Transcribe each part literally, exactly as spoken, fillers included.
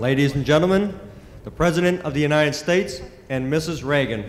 Ladies and gentlemen, the President of the United States and Missus Reagan.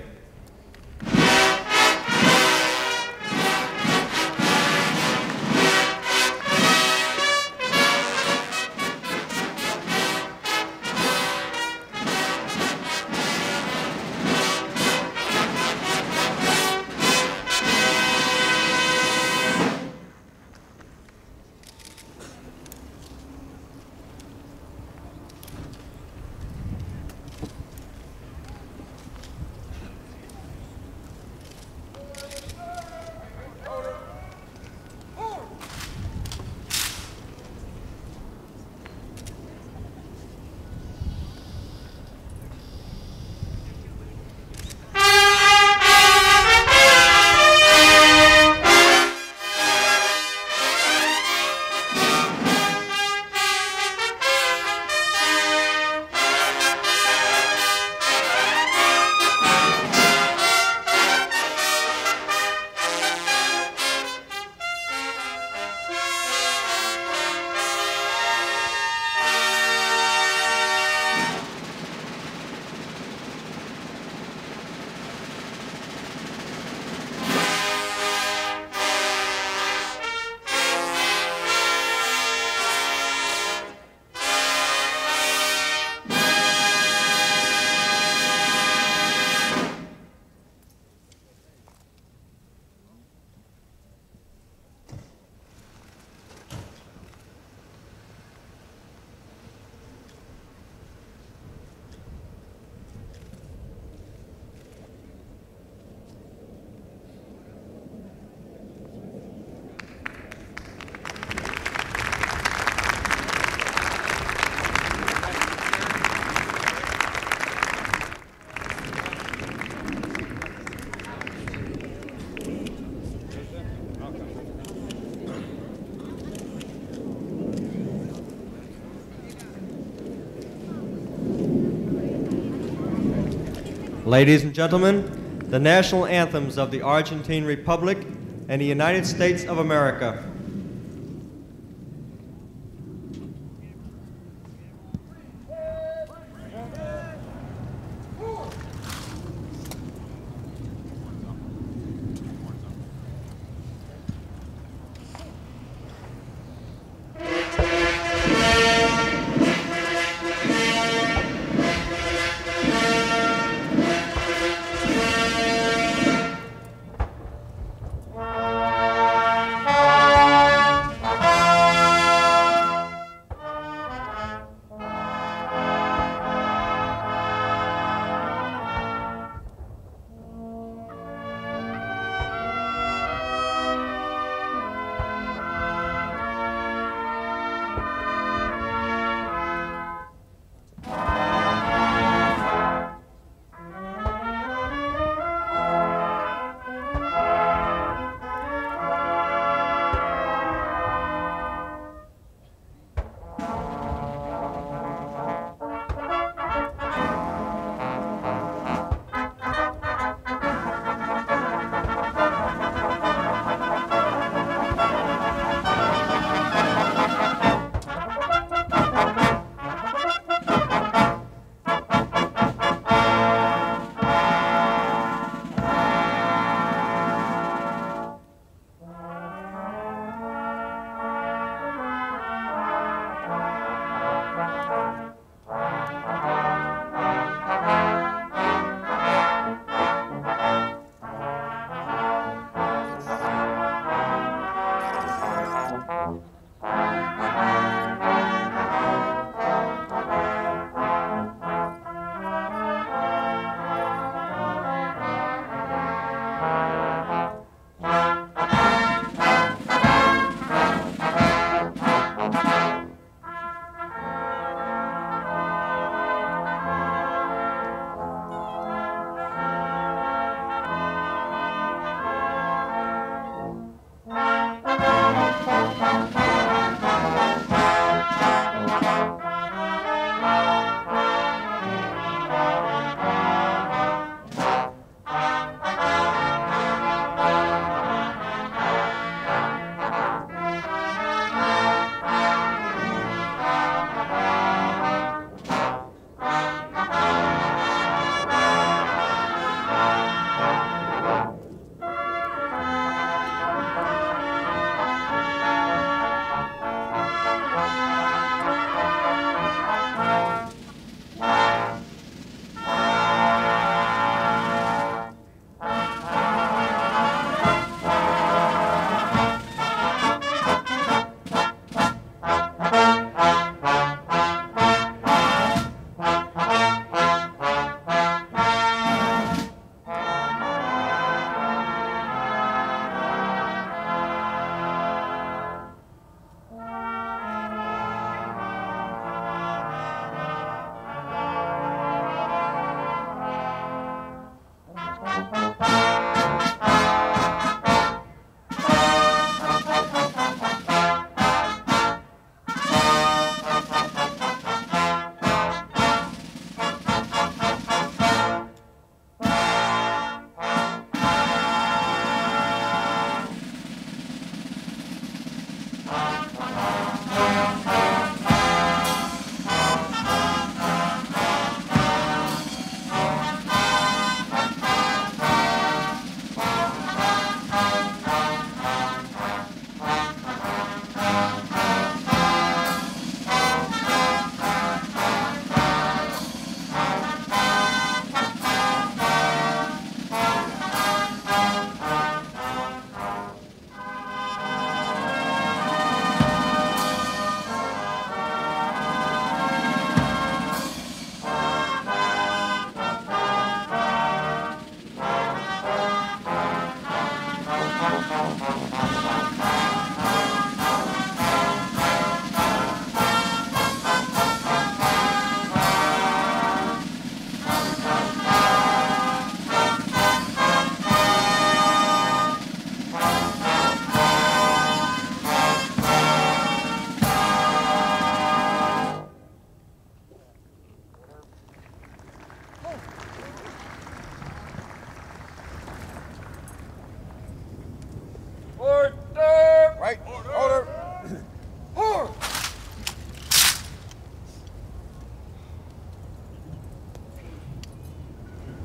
Ladies and gentlemen, the national anthems of the Argentine Republic and the United States of America. Thank you.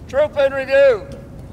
Troop in review.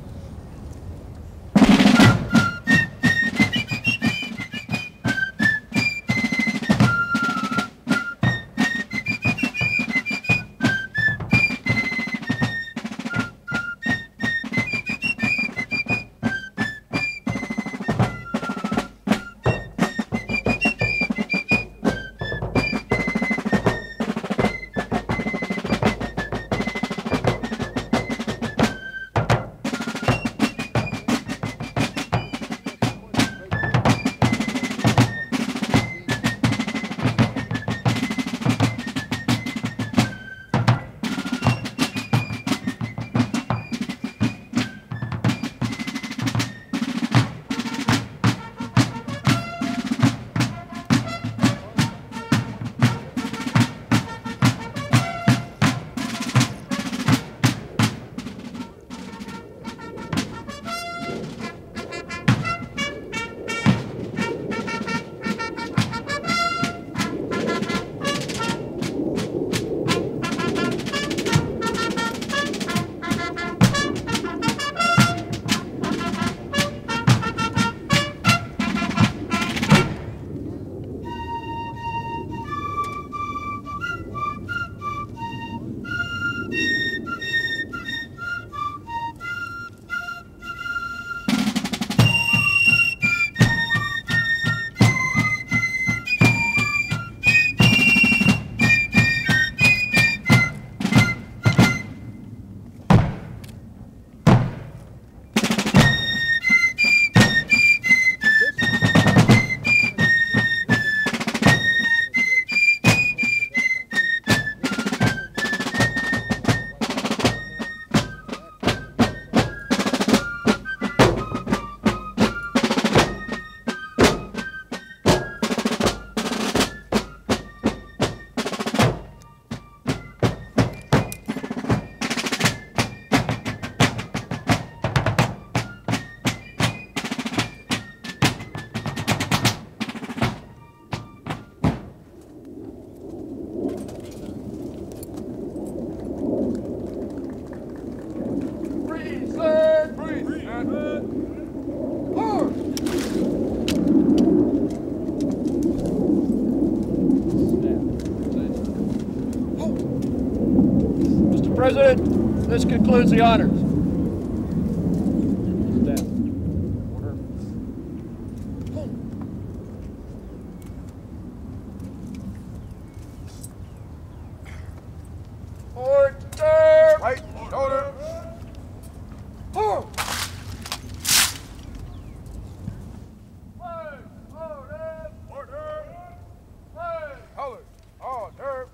President, this concludes the honors. Order! Right shoulder! Forward! Right shoulder! Order! Right shoulder! Order!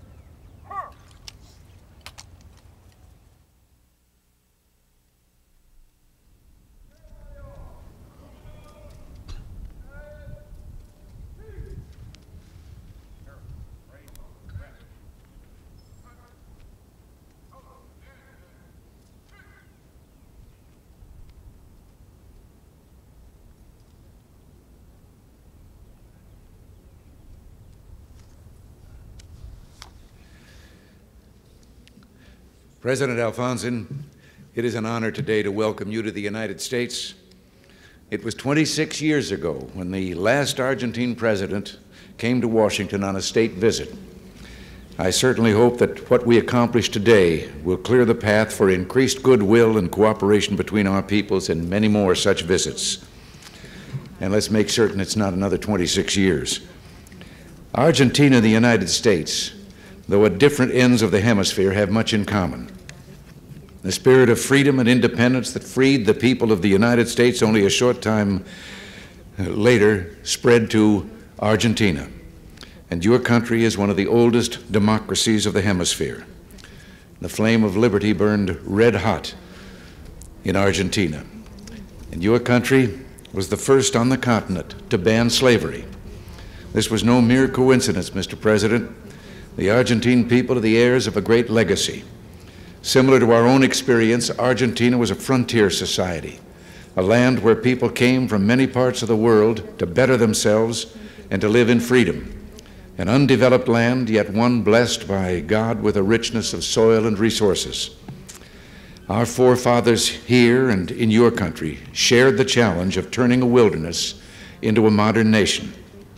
President Alfonsin, it is an honor today to welcome you to the United States. It was twenty-six years ago when the last Argentine president came to Washington on a state visit. I certainly hope that what we accomplish today will clear the path for increased goodwill and cooperation between our peoples and many more such visits. And let's make certain it's not another twenty-six years. Argentina and the United States, though at different ends of the hemisphere, have much in common. The spirit of freedom and independence that freed the people of the United States only a short time later spread to Argentina. And your country is one of the oldest democracies of the hemisphere. The flame of liberty burned red hot in Argentina. And your country was the first on the continent to ban slavery. This was no mere coincidence, Mister President. The Argentine people are the heirs of a great legacy. Similar to our own experience, Argentina was a frontier society, a land where people came from many parts of the world to better themselves and to live in freedom. An undeveloped land, yet one blessed by God with a richness of soil and resources. Our forefathers here and in your country shared the challenge of turning a wilderness into a modern nation.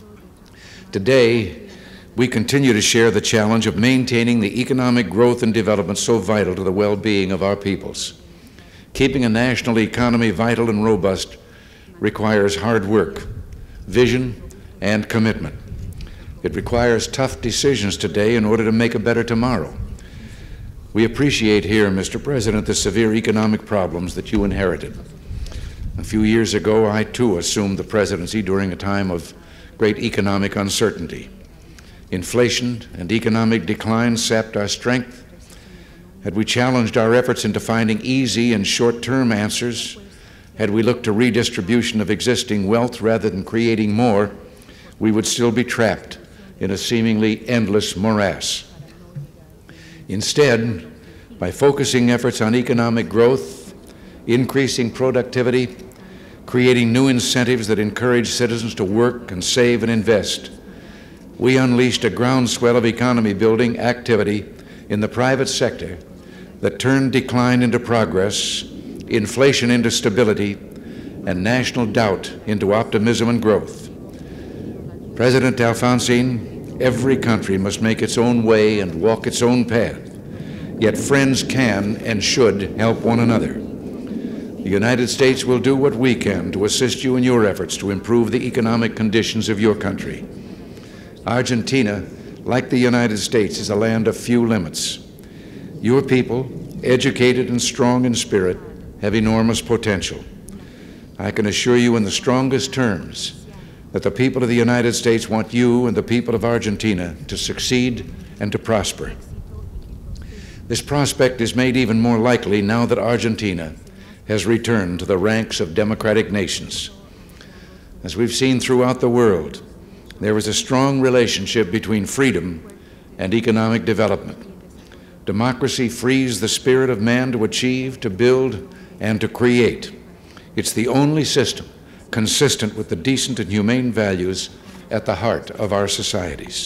Today, we continue to share the challenge of maintaining the economic growth and development so vital to the well-being of our peoples. Keeping a national economy vital and robust requires hard work, vision, and commitment. It requires tough decisions today in order to make a better tomorrow. We appreciate here, Mister President, the severe economic problems that you inherited. A few years ago, I too assumed the presidency during a time of great economic uncertainty. Inflation and economic decline sapped our strength. Had we challenged our efforts into finding easy and short-term answers, had we looked to redistribution of existing wealth rather than creating more, we would still be trapped in a seemingly endless morass. Instead, by focusing efforts on economic growth, increasing productivity, creating new incentives that encourage citizens to work and save and invest, we unleashed a groundswell of economy building activity in the private sector that turned decline into progress, inflation into stability, and national doubt into optimism and growth. President Alfonsine, every country must make its own way and walk its own path, yet friends can and should help one another. The United States will do what we can to assist you in your efforts to improve the economic conditions of your country. Argentina, like the United States, is a land of few limits. Your people, educated and strong in spirit, have enormous potential. I can assure you in the strongest terms that the people of the United States want you and the people of Argentina to succeed and to prosper. This prospect is made even more likely now that Argentina has returned to the ranks of democratic nations. As we've seen throughout the world, there is a strong relationship between freedom and economic development. Democracy frees the spirit of man to achieve, to build, and to create. It's the only system consistent with the decent and humane values at the heart of our societies.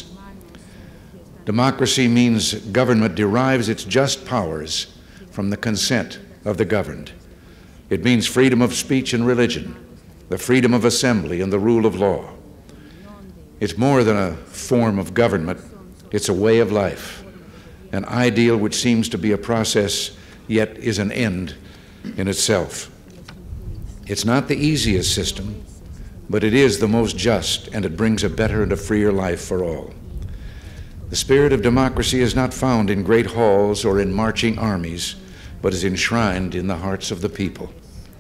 Democracy means government derives its just powers from the consent of the governed. It means freedom of speech and religion, the freedom of assembly, and the rule of law. It's more than a form of government, it's a way of life, an ideal which seems to be a process, yet is an end in itself. It's not the easiest system, but it is the most just, and it brings a better and a freer life for all. The spirit of democracy is not found in great halls or in marching armies, but is enshrined in the hearts of the people.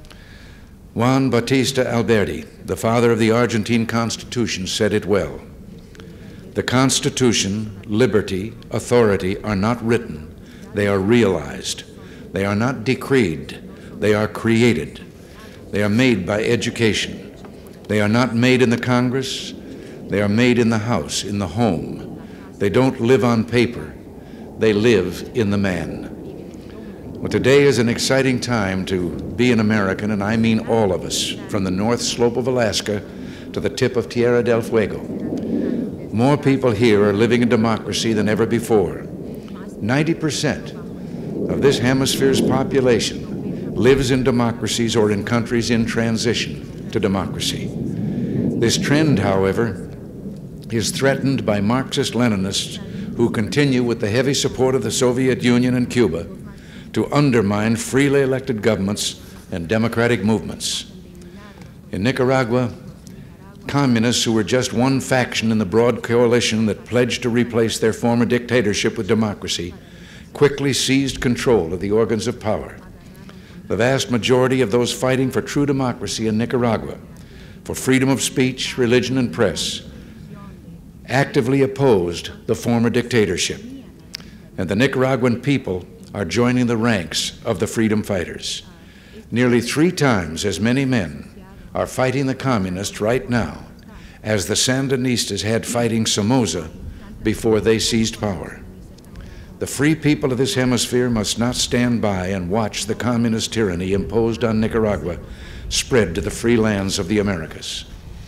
Juan Bautista Alberti, the father of the Argentine Constitution, said it well. The Constitution, liberty, authority are not written, they are realized. They are not decreed, they are created. They are made by education. They are not made in the Congress, they are made in the house, in the home. They don't live on paper, they live in the man. Well, today is an exciting time to be an American, and I mean all of us, from the north slope of Alaska to the tip of Tierra del Fuego. More people here are living in democracy than ever before. ninety percent of this hemisphere's population lives in democracies or in countries in transition to democracy. This trend, however, is threatened by Marxist-Leninists who continue, with the heavy support of the Soviet Union and Cuba, to undermine freely elected governments and democratic movements. In Nicaragua, communists who were just one faction in the broad coalition that pledged to replace their former dictatorship with democracy quickly seized control of the organs of power. The vast majority of those fighting for true democracy in Nicaragua, for freedom of speech, religion, and press, actively opposed the former dictatorship. And the Nicaraguan people are joining the ranks of the freedom fighters. Nearly three times as many men are fighting the communists right now as the Sandinistas had fighting Somoza before they seized power. The free people of this hemisphere must not stand by and watch the communist tyranny imposed on Nicaragua spread to the free lands of the Americas.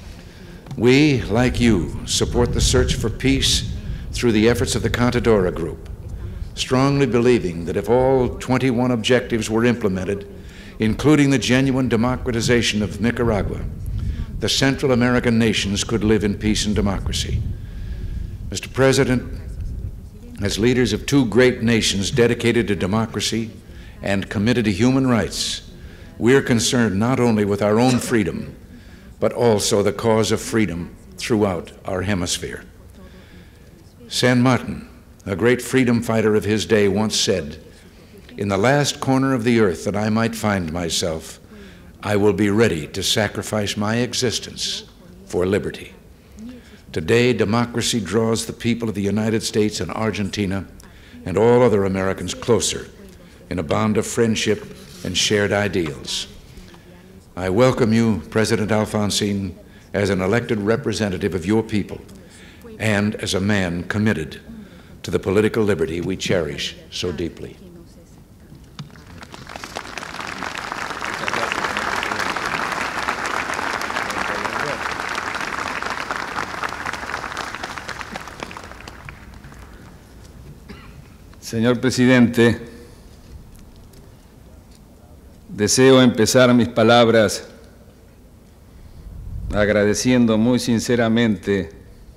We, like you, support the search for peace through the efforts of the Contadora Group, strongly believing that if all twenty-one objectives were implemented, including the genuine democratization of Nicaragua, the Central American nations could live in peace and democracy. Mister President, as leaders of two great nations dedicated to democracy and committed to human rights, we are concerned not only with our own freedom, but also the cause of freedom throughout our hemisphere. San Martin, a great freedom fighter of his day, once said, "In the last corner of the earth that I might find myself, I will be ready to sacrifice my existence for liberty." Today, democracy draws the people of the United States and Argentina and all other Americans closer in a bond of friendship and shared ideals. I welcome you, President Alfonsín, as an elected representative of your people and as a man committed to the political liberty we cherish so deeply. Señor Presidente, deseo empezar mis palabras agradeciendo muy sinceramente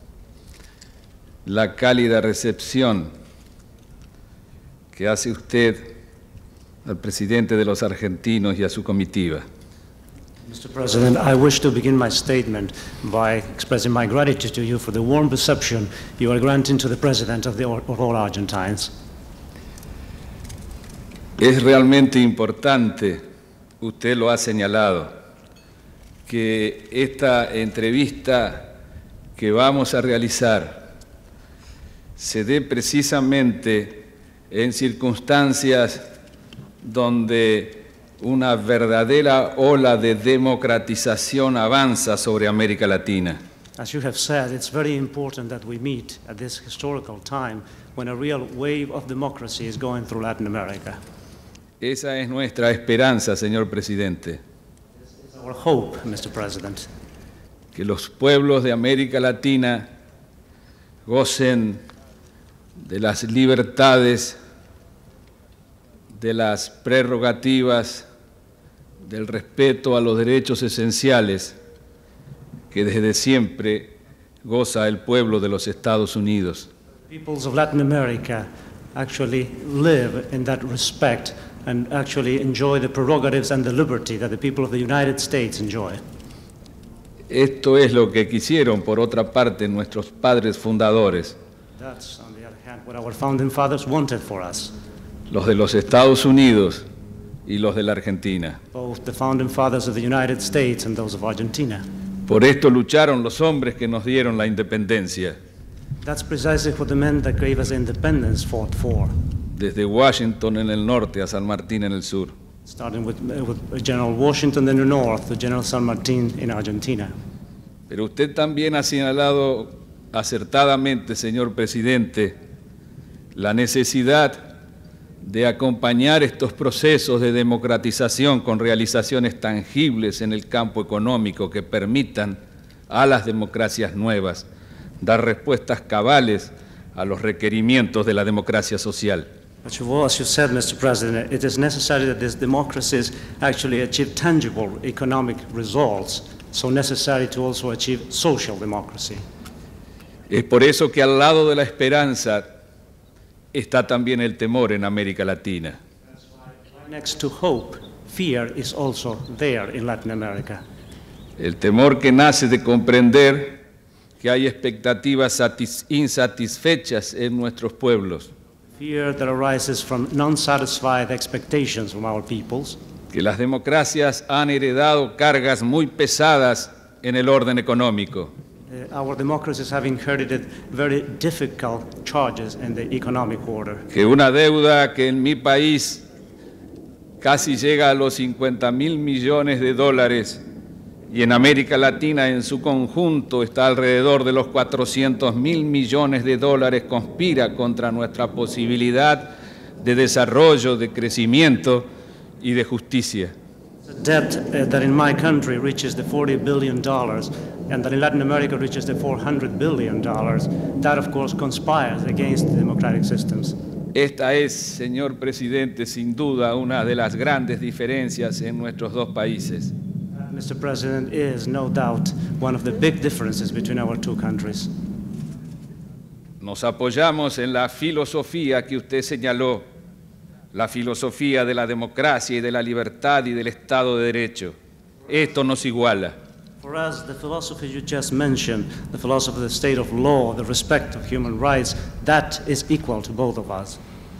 la cálida recepción que hace usted al presidente de los argentinos y a su comitiva. Mister President, I wish to begin my statement by expressing my gratitude to you for the warm reception you are granting to the President of, the, of all Argentines. Es realmente importante, usted lo ha señalado, que esta entrevista que vamos a realizar se dé precisamente en circunstancias donde una verdadera ola de democratización avanza sobre América Latina. As you have said, it's very important that we meet at this historical time when a real wave of democracy is going through Latin America. Esa es nuestra esperanza, señor presidente. Our hope, Mister President, que los pueblos de América Latina gocen de las libertades, de las prerrogativas, del respeto a los derechos esenciales que desde siempre goza el pueblo de los Estados Unidos. Peoples of Latin America actually live in that respect and actually enjoy the prerogatives and the liberty that the people of the United States enjoy. Esto es lo que quisieron, por otra parte, nuestros padres fundadores. That's, on the other hand, what our founding fathers wanted for us. Los de los Estados Unidos y los de la Argentina. Both the founding fathers of the United States and those of Argentina. Por esto lucharon los hombres que nos dieron la independencia. That's precisely what the men that gave us independence fought for. Desde Washington en el norte a San Martín en el sur. Starting with, uh, with General Washington in the north to General San Martín in Argentina. Pero usted también ha señalado acertadamente, señor presidente, la necesidad de acompañar estos procesos de democratización con realizaciones tangibles en el campo económico que permitan a las democracias nuevas dar respuestas cabales a los requerimientos de la democracia social. But you, as you said, Mister President, it is necessary that these democracies actually achieve tangible economic results, so necessary to also achieve social democracy. Es por eso que al lado de la esperanza está también el temor en América Latina. Next to hope, fear is also there in Latin America. El temor que nace de comprender que hay expectativas insatisfechas en nuestros pueblos. Fear that arises from non-satisfied expectations from our peoples. Que las democracias han heredado cargas muy pesadas en el orden económico. Uh, our democracies have inherited very difficult charges in the economic order. Que una deuda que en mi país casi llega a los cincuenta mil millones de dólares y en América Latina en su conjunto está alrededor de los cuatrocientos mil millones de dólares, conspira contra nuestra posibilidad de desarrollo, de crecimiento y de justicia. The debt uh, that in my country reaches the forty billion dollars and that in Latin America reaches the four hundred billion dollars, that of course conspires against the democratic systems. Esta es, señor presidente, sin duda una de las grandes diferencias en nuestros dos países. Mister President, is no doubt one of the big differences between our two countries. Nos apoyamos en la filosofía que usted señaló, la filosofía de la democracia y de la libertad y del Estado de Derecho. Esto nos iguala. For us, the philosophy you just mentioned, the philosophy of the state of law, the respect of human rights, that is equal to both of us.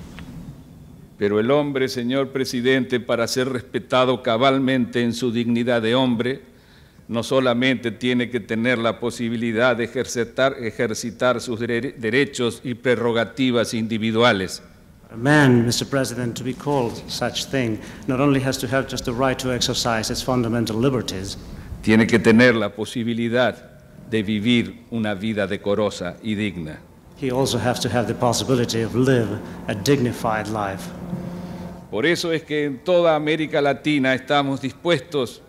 Pero el hombre, señor presidente, para ser respetado cabalmente en su dignidad de hombre, no solamente tiene que tener la posibilidad de ejercitar, ejercitar sus dere- derechos y prerrogativas individuales. A man, Mister President, to be called such thing, not only has to have just the right to exercise his fundamental liberties, Tiene que tener la posibilidad de vivir una vida decorosa y digna. he also has to have the possibility of live a dignified life. Por eso es que en toda América Latina estamos dispuestos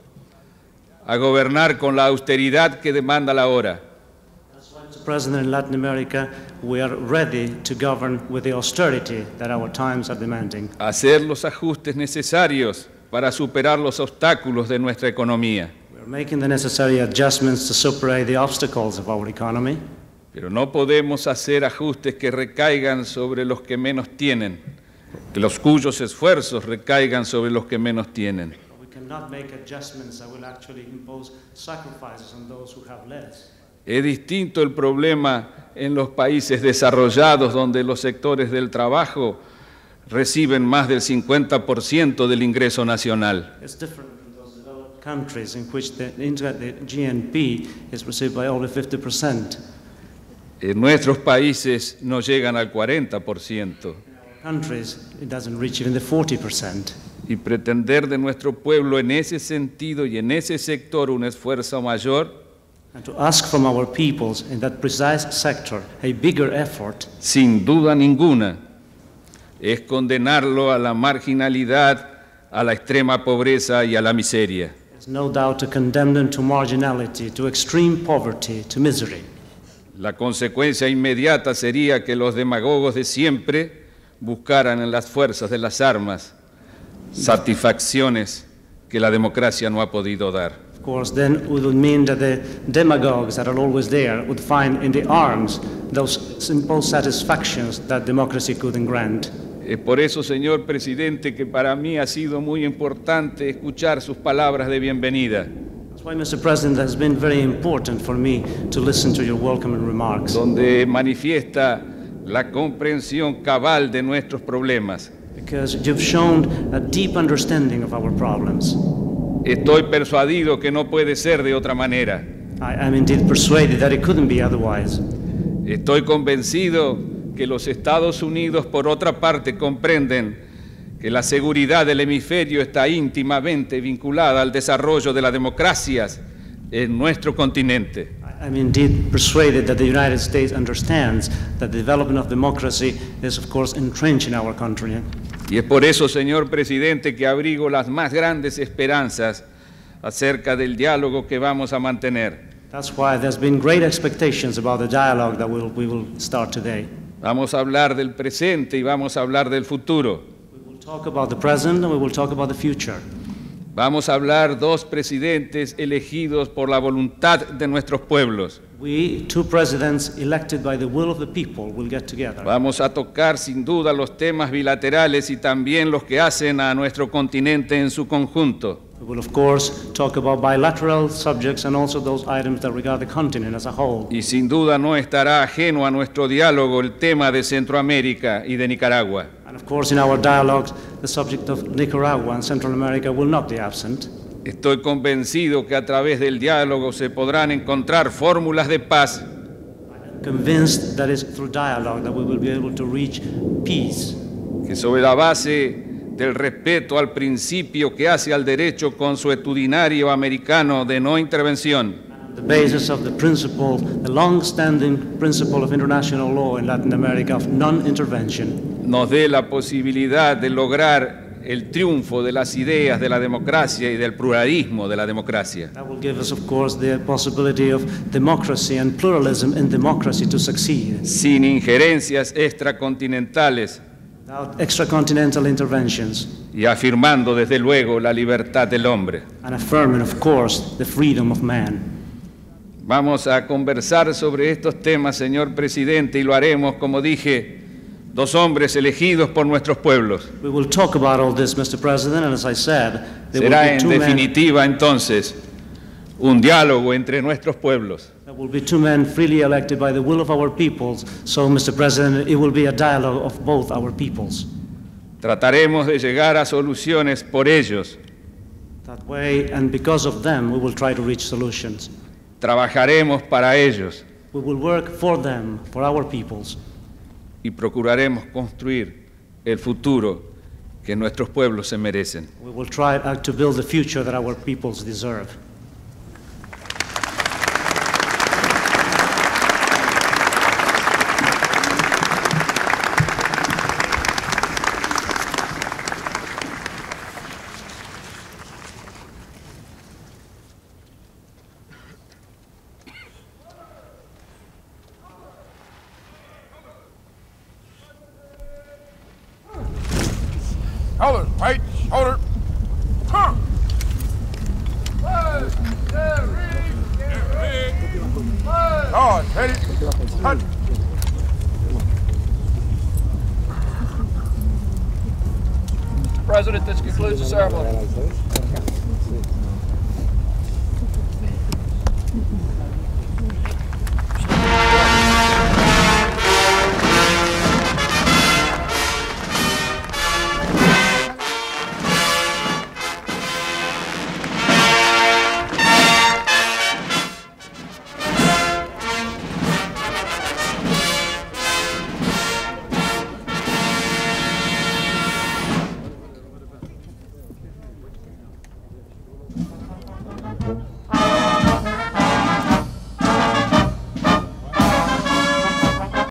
a gobernar con la austeridad que demanda la hora. Mister President, in Latin America, we are ready to govern with the austerity that our times are demanding, A hacer los ajustes necesarios para superar los obstáculos de nuestra economía. we are making the necessary adjustments to superate the obstacles of our economy, Pero no podemos hacer ajustes que recaigan sobre los que menos tienen, que los cuyos esfuerzos recaigan sobre los que menos tienen. we cannot make adjustments that will actually impose sacrifices on those who have less. Es distinto el problema en los países desarrollados, donde los sectores del trabajo reciben más del cincuenta por ciento del ingreso nacional. It's different in those developed countries in which the, inter- the G N P is received by only fifty percent. En nuestros países no llegan al cuarenta por ciento. Countries, it doesn't reach even the forty percent. Y pretender de nuestro pueblo en ese sentido y en ese sector un esfuerzo mayor, And to ask from our peoples in that precise sector a bigger effort, sin duda ninguna, es condenarlo a la marginalidad, a la extrema pobreza y a la miseria. is no doubt to condemn them to marginality, to extreme poverty, to misery. La consecuencia inmediata sería que los demagogos de siempre buscaran en las fuerzas de las armas satisfacciones que la democracia no ha podido dar. Of course, then it would mean that the demagogues that are always there would find in the arms those simple satisfactions that democracy couldn't grant. Es por eso, señor presidente, que para mí ha sido muy importante escuchar sus palabras de bienvenida, That's why, Mister President, it has been very important for me to listen to your welcoming remarks, donde manifiesta la comprensión cabal de nuestros problemas. because you've shown a deep understanding of our problems. Estoy persuadido que no puede ser de otra manera. I am indeed persuaded that it couldn't be otherwise. Estoy convencido que los Estados Unidos, por otra parte, comprenden que la seguridad del hemisferio está íntimamente vinculada al desarrollo de las democracias en nuestro continente. I am indeed persuaded that the United States understands that the development of democracy is, of course, entrenched in our country. Y es por eso, señor presidente, que abrigo las más grandes esperanzas acerca del diálogo que vamos a mantener. That's why there's been great expectations about the dialogue that we'll, we will start today. Vamos a hablar del presente y vamos a hablar del futuro. We will talk about the present and we will talk about the future. Vamos a hablar dos presidentes elegidos por la voluntad de nuestros pueblos. We, two presidents elected by the will of the people, will get together. Vamos a tocar sin duda los temas bilaterales y también los que hacen a nuestro continente en su conjunto. We will, of course, talk about bilateral subjects and also those items that regard the continent as a whole. Y sin duda no estará ajeno a nuestro diálogo el tema de Centroamérica y de Nicaragua. And of course, in our dialogues, the subject of Nicaragua and Central America will not be absent. Estoy convencido que a través del diálogo se podrán encontrar fórmulas de paz Convinced that it's through dialogue that we will be able to reach peace, que sobre la base del respeto al principio que hace al derecho consuetudinario americano de no intervención, the basis of the principle, the long-standing principle of international law in Latin America of non-intervention, nos dé la posibilidad de lograr el triunfo de las ideas de la democracia y del pluralismo de la democracia. that will give us, of course, the possibility of democracy and pluralism in democracy to succeed, Sin injerencias extracontinentales without extracontinental interventions, y afirmando desde luego la libertad del hombre. and affirming, of course, the freedom of man. Vamos a conversar sobre estos temas, señor presidente, y lo haremos, como dije, dos hombres elegidos por nuestros pueblos. We will talk about all this, Mister President, and as I said, there will Será be en two men, definitiva entonces un diálogo entre nuestros pueblos. there will be two men freely elected by the will of our peoples. So, Mister President, it will be a dialogue of both our peoples. Trataremos de llegar a soluciones por ellos. That way, and because of them, we will try to reach solutions. Trabajaremos para ellos We will work for them, for our peoples, y procuraremos construir el futuro que nuestros pueblos se merecen. we will try uh, to build the future that our peoples deserve. Colors, right shoulder. Huh. Oh, ready. Cut. President, this concludes the ceremony.